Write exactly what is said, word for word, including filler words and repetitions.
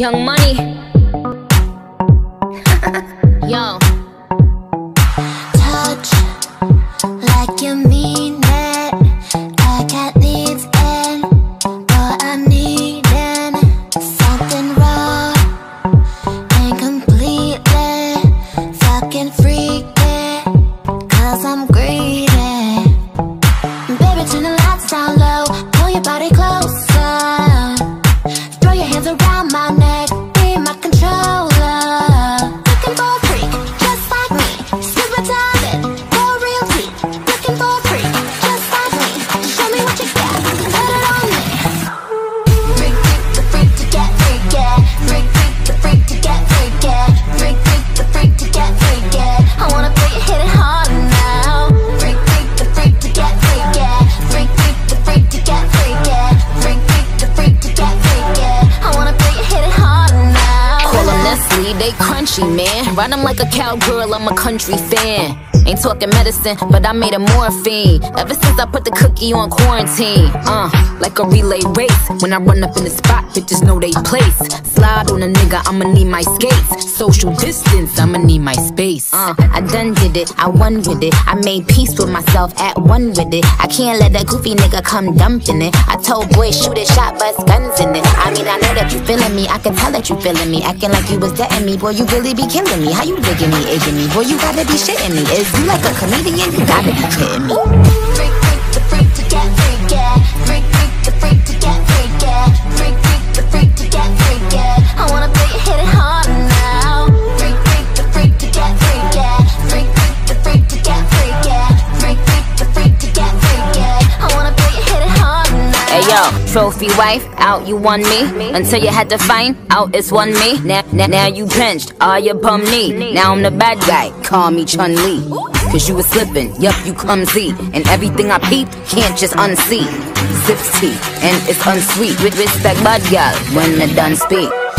Young Money. Yo. Touch like you mean it. I got needs and what I'm needing. Something raw and completely fucking freaky, cause I'm greedy. Baby, turn the lights down low, pull your body closer, throw your hands around my neck, be my controller. Looking for a freak, just like me, super talented, go real deep. Looking for a freak, just like me, show me what you got, put it on me. Freak, freak, the freak to get freaky. Freak, freak, the freak to get freaky. Freak, freak, the freak to get freaky. I wanna feel you hit it hard now. Freak, freak, the freak to get freaky. Freak, freak, the freak to get freaky. Freak, freak, the freak to get freaky. I wanna feel you hit it hard now. Call them Nestle, they crunchy, man. Ride them like a cowgirl, I'm a country fan. Ain't talking medicine, but I made a morphine ever since I put the cookie on quarantine. Uh, like a relay race. When I run up in the spot, bitches know they place. Slide on a nigga, I'ma need my skates. Social distance, I'ma need my space. Uh, I done did it, I won with it. I made peace with myself, at one with it. I can't let that goofy nigga come dumping it. I told boys shoot a shot, bust guns in it. I mean, I know that you feeling me, I can tell that you feeling me. Acting like you was deading me, boy, you really be killing me. How you digging me, egging me? Boy, you gotta be shitting me. Is you like a comedian? You gotta be kidding me. Freak, freak, the freak to get freaky. Freak, freak, the freak to get freaky. Freak, freak, the freak to get freaky. I wanna feel you hit it hard now. Freak, freak, the freak to get freaky. Freak, freak, the freak to get freaky. Freak, freak, the freak to get freaky. I wanna feel you hit it hard now. Hey yo, trophy wife, out you won me. Until you had to find out it's one me. Now, now, now you benched, all your bum knee. Now I'm the bad guy, call me Chun-Li. Cause you was slipping, yup, you clumsy. And everything I peep, can't just unsee. Sips tea, and it's unsweet. With respect, bud girl, when the done speak.